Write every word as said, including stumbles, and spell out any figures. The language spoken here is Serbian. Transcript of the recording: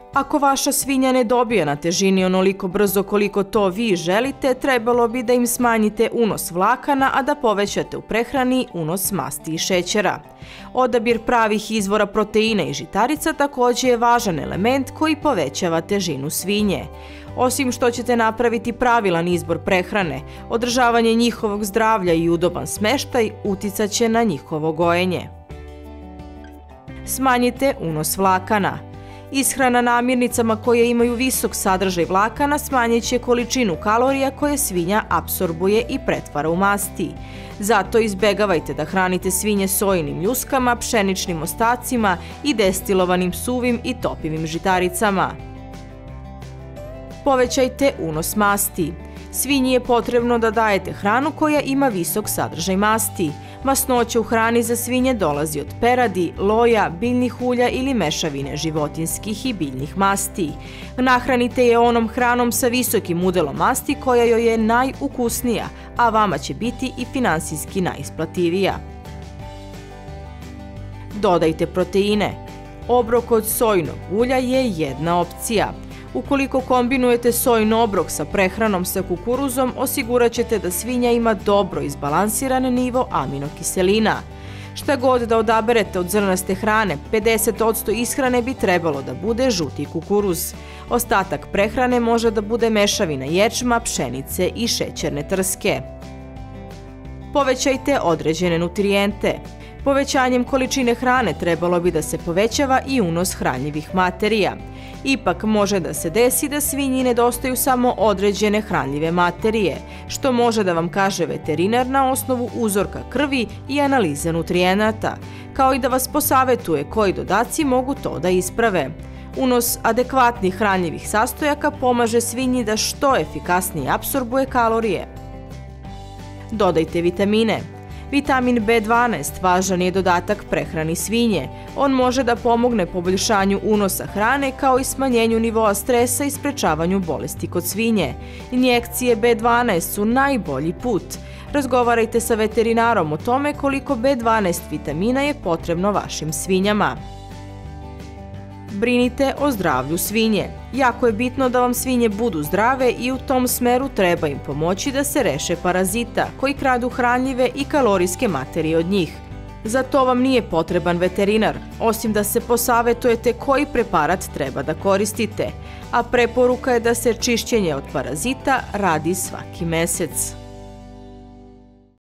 Ako vaša svinja ne dobije na težini onoliko brzo koliko to vi želite, trebalo bi da im smanjite unos vlakana, a da povećate u prehrani unos masti i šećera. Odabir pravih izvora proteina i žitarica također je važan element koji povećava težinu svinje. Osim što ćete napraviti pravilan izbor prehrane, održavanje njihovog zdravlja i udoban smeštaj uticat će na njihovo gojenje. Smanjite unos vlakana. Ishrana namirnicama koje imaju visok sadržaj vlakana smanjit će količinu kalorija koje svinja apsorbuje i pretvara u masti. Zato izbegavajte da hranite svinje sojinim ljuskama, pšeničnim ostacima i destilovanim suvim i topivim žitaricama. Povećajte unos masti. Svinji je potrebno da dajete hranu koja ima visok sadržaj masti. Masnoća u hrani za svinje dolazi od peradi, loja, biljnih ulja ili mešavine životinjskih i biljnih masti. Nahranite je onom hranom sa visokim udelom masti koja joj je najukusnija, a vama će biti i finansijski najisplativija. Dodajte proteine. Obrok od sojinog ulja je jedna opcija. Ukoliko kombinujete sojin obrok sa prehranom sa kukuruzom, osigurat ćete da svinja ima dobro izbalansiran nivo aminokiselina. Šta god da odaberete od zrnaste hrane, pedeset posto ishrane bi trebalo da bude žuti kukuruz. Ostatak prehrane može da bude mešavina ječma, pšenice i šećerne trske. Povećajte određene nutrijente. Povećanjem količine hrane trebalo bi da se povećava i unos hranljivih materija. Ipak može da se desi da svinji nedostaju samo određene hranljive materije, što može da vam kaže veterinar na osnovu uzorka krvi i analize nutrijenata, kao i da vas posavetuje koji dodaci mogu to da isprave. Unos adekvatnih hranljivih sastojaka pomaže svinji da što efikasnije apsorbuje kalorije. Dodajte vitamine. Vitamin be dvanaest važan je dodatak prehrani svinje. On može da pomogne poboljšanju unosa hrane kao i smanjenju nivoa stresa i sprečavanju bolesti kod svinje. Injekcije be dvanaest su najbolji put. Razgovarajte sa veterinarom o tome koliko be dvanaest vitamina je potrebno vašim svinjama. Brinite o zdravlju svinje. Jako je bitno da vam svinje budu zdrave i u tom smeru treba im pomoći da se reše parazita koji kradu hranljive i kalorijske materije od njih. Za to vam nije potreban veterinar, osim da se posavetujete koji preparat treba da koristite, a preporuka je da se čišćenje od parazita radi svaki mesec.